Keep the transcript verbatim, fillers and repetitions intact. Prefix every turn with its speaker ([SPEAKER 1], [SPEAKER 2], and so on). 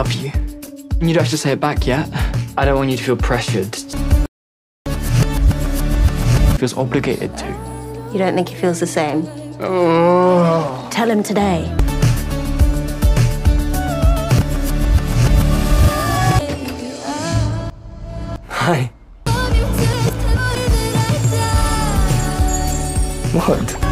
[SPEAKER 1] love you. And you don't have to say it back yet. I don't want you to feel pressured. He feels obligated to.
[SPEAKER 2] You don't think he feels the same?
[SPEAKER 1] Oh.
[SPEAKER 2] Tell him today.
[SPEAKER 1] Hi. What?